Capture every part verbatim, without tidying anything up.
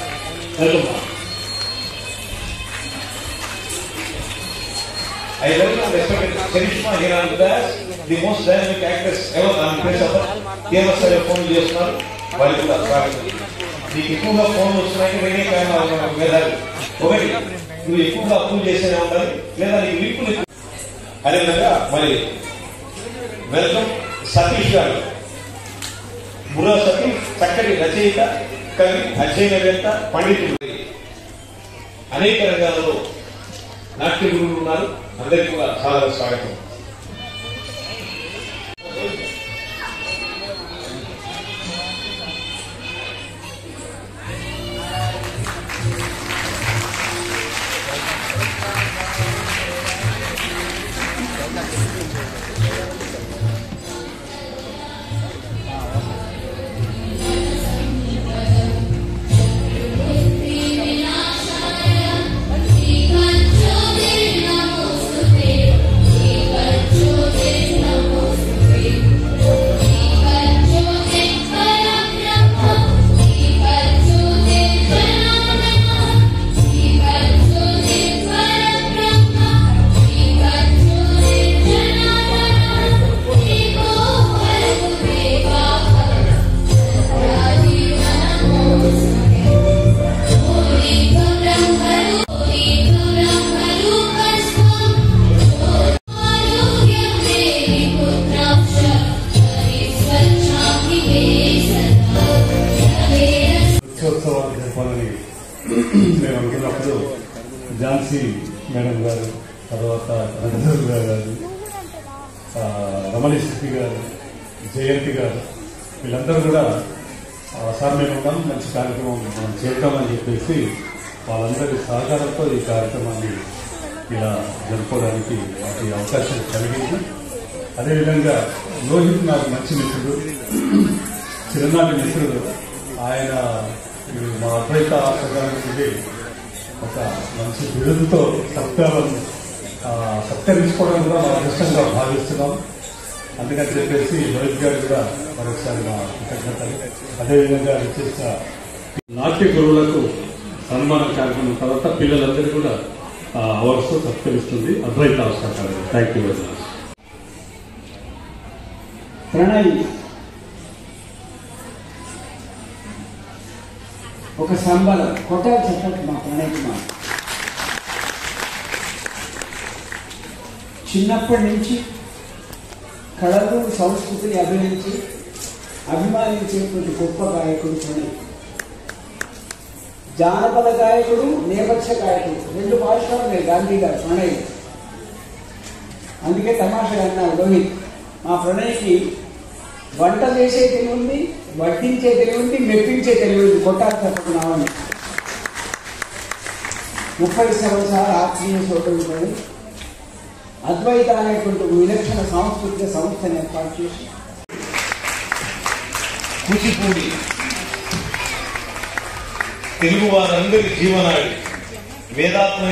I welcome and respect Karishma Hiranandaz, the most dynamic actress ever on the face of earth. Here was a phone చేస్తున్నారు వాళ్ళు కూడా స్వాగతం. నీకు ఎక్కువగా phone వస్తున్నాయి వేరే కారణాలు వేదాలు ఒకటి నువ్వు ఎక్కువగా అప్పులు చేసేనే ఉండాలి లేదా నీకు లింకులు అదేవిధంగా మరి వెల్కమ్ సతీష్ గారు బుర్రా సతీష్ చక్కటి రచయిత కవి అధ్యయనవేత్త పండితుడు అనేక రంగాలలో నాట్య గురువులు ఉన్నారు అందరికీ కూడా చాలా స్వాగతం. మేము అనుకున్నప్పుడు ఝాన్సీ మేడం గారు, తర్వాత రంజన్ గారు, రమణి శెట్టి గారు, జయంతి గారు వీళ్ళందరూ కూడా సార్ మేము ఉన్నాం మంచి కార్యక్రమం మనం చేద్దామని చెప్పేసి వాళ్ళందరి సహకారంతో ఈ కార్యక్రమాన్ని ఇలా జరుపుకోవడానికి వాటి అవకాశం కలిగింది. అదేవిధంగా లోహిత్ నాకు మంచి మిత్రుడు, చిరునాటి మిత్రుడు. ఆయన మా అద్వైత ఆశ్రమానికి ఒక మంచి బిరుదుతో సత్కారం సత్కరించుకోవడం కూడా మా అదృష్టంగా భావిస్తున్నాం. అందుకని చెప్పేసి లోహిత్ గారు కూడా మరొకసారి మా కృతజ్ఞతలు. అదేవిధంగా విశేష నాట్య గురువులకు సన్మాన కార్యక్రమం తర్వాత పిల్లలందరూ కూడా అవార్డ్స్ సత్కరిస్తుంది Advaita Ashramam. Thank you very much. Pranay ఒక సంబలం కొట్టాలి చెప్పట్టు మా ప్రణయ్ కుమార్. చిన్నప్పటి నుంచి కళలు సంస్కృతిని అభినందించి అభిమానించేటువంటి గొప్ప గాయకుడు ప్రణయ్. జానపద గాయకుడు, నేపథ్య గాయకుడు రెండు భాషలు ఉన్నాయి గాంధీ గారు ప్రణయ్. అందుకే తమాషగా అన్నారు లోహిత్, మా ప్రణయ్కి వంట చేసే తెలివి ఉంది, వడ్డించే తెలివి ఉంది, మెప్పించే తెలివి ఉంది. కొట్టాలి తప్పుకున్నామని ముప్పై సంవత్సరాల ఆత్మీయ సోదరుడు అద్వైత అనేటువంటి విలక్షణ సాంస్కృతిక సంస్థను ఏర్పాటు చేసి కూచిపూడి తెలుగు వారందరి జీవనాడి వేదాత్మ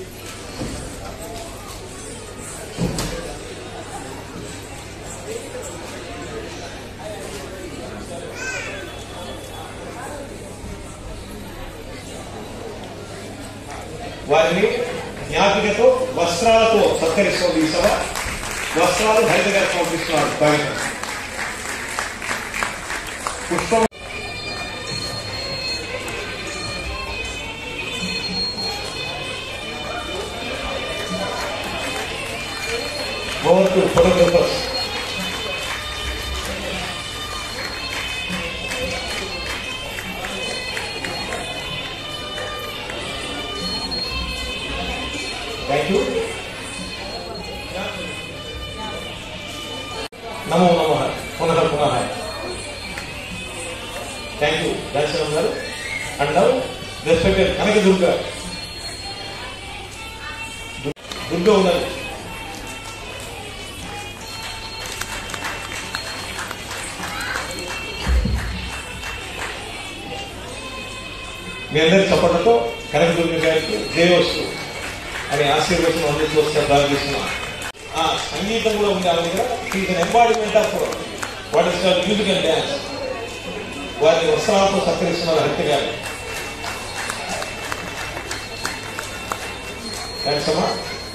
వారిని జ్ఞాపికతో వస్త్రాలతో సత్కరిస్తుంది ఈ సభ. వస్త్రాలు హరిత గారు పంపిస్తున్నారు కార్యక్రమం. పుష్పం over to photographers. Thank you. Namo Namaha. Punah Punah. Thank you. That's all. And now, respected Kanaka Durga. Durga Unal. మీ అందరి సపోర్ట్తో కనకదుర్గ గారికి జయవస్తు అనే ఆశీర్వచనం అందించవలసిన ప్రారంభిస్తున్నాం. ఆ సంగీతం కూడా ఉంది ఆమె దగ్గర. Is an embodiment of what is called music and dance. వారిని వస్త్రాలతో సత్కరిస్తున్నారు హరిత గారు. కనసమా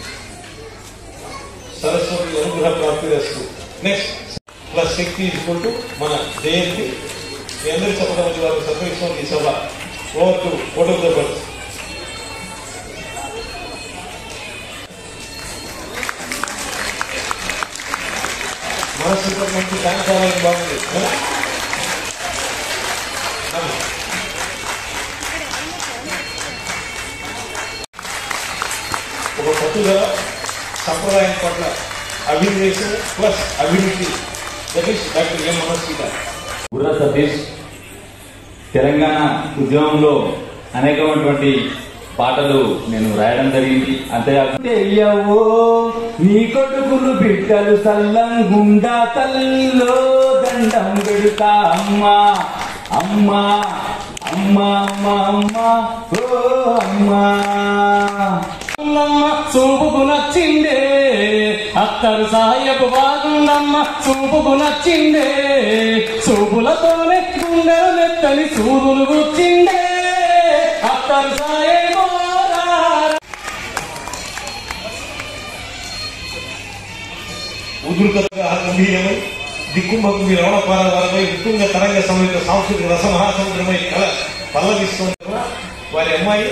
సరస్వతి అనుగ్రహ ప్రాప్తి చేస్తూ. Next plus Shakti equal to మన జయంతి. మీ అందరి చెప్పడం వచ్చి వారికి సత్కరిస్తాం ఈ సభ. Over to photographers. మనసు మంచి డాన్స్ ఆడాలని బాగుంది. ఒక పట్టుదల సంప్రదాయం పట్ల అభినవేశం ప్లస్ అభివృద్ధి. That is doctor M Manoj garu. Burra Satish Telangana ఉద్యమంలో అనేకమైనటువంటి పాటలు నేను రాయడం జరిగింది. అంతేకాకుండా అయ్యవో నీ కొడుకులు బిడ్డలు సల్లంగుండా తల్లిలో దండం పెడతా అమ్మా అమ్మా అమ్మా అమ్మా అమ్మా ఓ అమ్మా. చూపుకు నచ్చిందే అత్తరు సాయపు బాగుందమ్మ, చూపుకు నచ్చిందే చూపులతోనే గుండెలు నెత్తని సూదులు గుచ్చిందే అత్తరు సాయే. ఉద్రుకతగా గంభీరమై దిక్కుమగ్గు రవణపాలవరమై ఉత్తుంగ తరంగ సమేత సాంస్కృతిక రసమహాసముద్రమై కళ పల్లవిస్తున్న వారి అమ్మాయి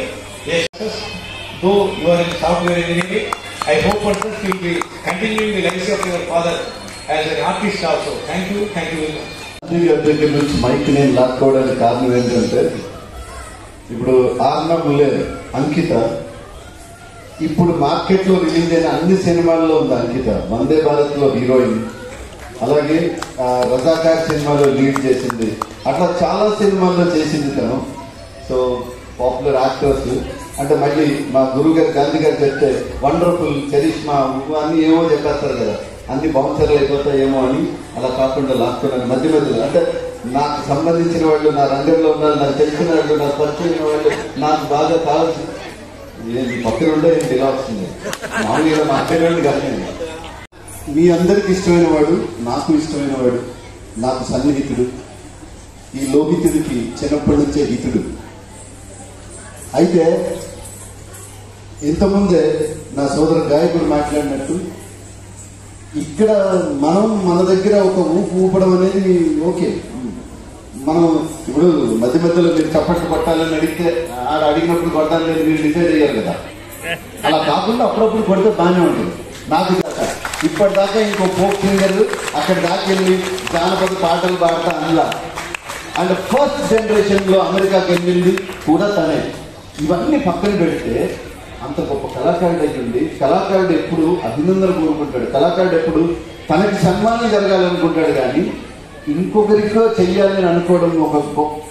though you're in software engineering. I hope for this will be continuing the legacy of your father as an artist also. Thank you thank you very much. దగ్గర నుంచి మైక్ నేను లాక్కోవడానికి కారణం ఏంటంటే ఇప్పుడు ఆర్నబ్ లేదు అంకిత ఇప్పుడు మార్కెట్ లో రిలీజ్ అయిన అన్ని సినిమాల్లో ఉంది అంకిత. వందే భారత్ లో హీరోయిన్, అలాగే రజాకార్ సినిమాలో లీడ్ చేసింది. అట్లా చాలా సినిమాల్లో చేసింది తను. సో పాపులర్ యాక్టర్స్ అంటే మళ్ళీ మా గురువు గారు గాంధీ గారు చెప్తే వండర్ఫుల్ చరిష్మా అన్ని ఏమో చెప్పేస్తారు కదా, అన్ని బౌన్సర్లు అయిపోతాయేమో అని అలా కాకుండా లాక్కున్నాను మధ్య మధ్యలో. అంటే నాకు సంబంధించిన వాళ్ళు, నా రంగంలో ఉన్నారు, నాకు తెలిసిన వాళ్ళు, నాకు పరిచయం వాళ్ళు, నాకు బాగా కావాల్సిన పక్కన ఉండే ఇలా వస్తుంది మామూలుగా మాట్లాడేవాడు కాదు. మీ అందరికి ఇష్టమైన వాడు, నాకు ఇష్టమైన వాడు, నాకు సన్నిహితుడు, ఈ లోహితుడికి చిన్నప్పటి నుంచే హితుడు. అయితే ఇంతకుముందే నా సోదరు గాయకుడు మాట్లాడినట్టు ఇక్కడ మనం మన దగ్గర ఒక ఊపు ఊపడం అనేది ఓకే. మనం ఇప్పుడు మధ్య మధ్యలో మీరు చప్పట్లు కొట్టాలని అడిగితే ఆడ అడిగినప్పుడు కొట్టాలి లేదు మీరు డిసైడ్ అయ్యారు కదా. అలా కాకుండా అప్పుడప్పుడు కొడితే బాగానే ఉంటుంది. నాకు దాకా ఇప్పటిదాకా ఇంకో ఫోక్ సింగర్ అక్కడ దాకా వెళ్ళి జానపద పాటలు పాడతా అందులో అండ్ ఫస్ట్ జనరేషన్ లో అమెరికాకి వెళ్ళింది కూడా తనే. ఇవన్నీ పక్కన పెడితే అంత గొప్ప కళాకారుడు అయ్యింది. కళాకారుడు ఎప్పుడు అభినందన కోరుకుంటాడు, కళాకారుడు ఎప్పుడు తనకి సన్మానం జరగాలనుకుంటాడు. కానీ ఇంకొకరికో చెయ్యాలని అనుకోవడం ఒక గొప్ప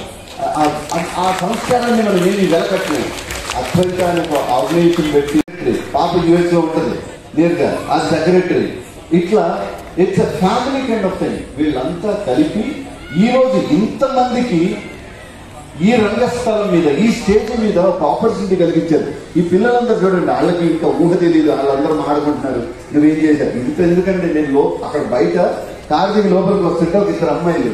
ఆ సంస్కారాన్ని మనం ఏమి వెలకట్లేదు. అద్వైత అనే ఒక ఆర్గనైజేషన్ పెట్టి పాప యూఎస్ లో ఉంటుంది నేరుగా ఆ సెక్రటరీ. ఇట్లా it's a family kind of thing. వీళ్ళంతా కలిపి ఈ రోజు ఇంతమందికి ఈ రంగస్థలం మీద ఈ స్టేజ్ మీద ఒక ఆపర్చునిటీ కలిగించారు. ఈ పిల్లలందరూ చూడండి, వాళ్ళకి ఇంకా ఊహ తెలియదు, వాళ్ళందరూ మాట్లాడుకుంటున్నారు నువ్వేం చేశారు ఇంత. ఎందుకంటే నేను లో అక్కడ బయట కార్తీక లోపలికి వస్తుంటే ఒక ఇద్దరు అమ్మాయిలు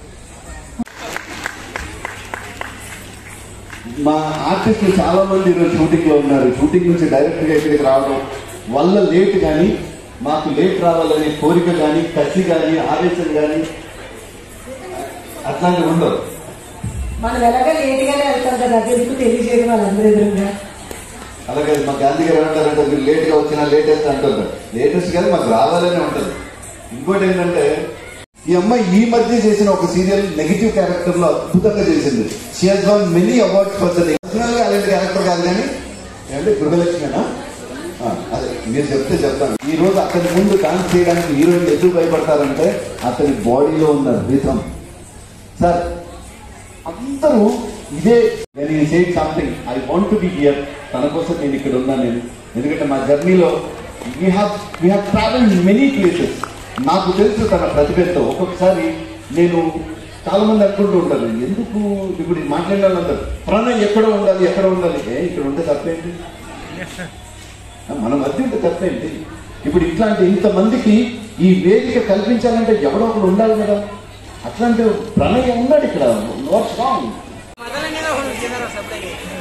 మా ఆర్టిస్టులు చాలా మంది ఈరోజు షూటింగ్ లో ఉన్నారు. షూటింగ్ నుంచి డైరెక్ట్ గా ఇక్కడికి రావడం వల్ల లేట్ కానీ మాకు లేట్ రావాలనే కోరిక కానీ కసి కానీ ఆవేశం కానీ అట్లాంటివి ఉండవు. మనం ఎలాగ లేట్గానే వెళ్తాం కదా, అది ఎందుకు తెలియజేయడం వాళ్ళందరూ ఎదురుగా. అలాగే మా గాంధీ గారు ఏమంటారంటే మీరు లేట్ గా వచ్చినా లేటెస్ట్ అంటారు. లేటెస్ట్ కానీ మాకు రావాలనే ఉంటుంది. ఇంకోటి ఏంటంటే ఈ అమ్మాయి ఈ మధ్య చేసిన ఒక సీరియల్ నెగిటివ్ క్యారెక్టర్ లో అద్భుతంగా చేసింది. She has won many awards for the personal గా అలాంటి క్యారెక్టర్ కాదు కానీ అంటే గృహలక్ష్మినా అదే మీరు చెప్తే చెప్తాను. ఈ రోజు అతని ముందు డాన్స్ చేయడానికి హీరోయిన్ ఎందుకు భయపడతారంటే అతని బాడీలో ఉన్న రిథం. సార్ అందరూ ఇదే something I want to be here. తన కోసం నేను ఇక్కడ ఉన్నాను. నేను ఎందుకంటే మా జర్నీలో we have we have travelled many places. నాకు తెలుసు తన ప్రతిభతో. ఒక్కొక్కసారి నేను చాలా మంది అనుకుంటూ ఉంటారు ఎందుకు ఇప్పుడు మాట్లాడాలంటారు ప్రణయ్ ఎక్కడ ఉండాలి ఎక్కడ ఉండాలి. ఏ ఇక్కడ ఉంటే తప్పేంటి, మన మధ్య ఉంటే తప్పేంటి. ఇప్పుడు ఇట్లాంటి ఇంతమందికి ఈ వేదిక కల్పించాలంటే ఎవడో ఒకడు ఉండాలి కదా. అట్లాంటి ప్రణయ్ ఉన్నాడు ఇక్కడ. What's wrong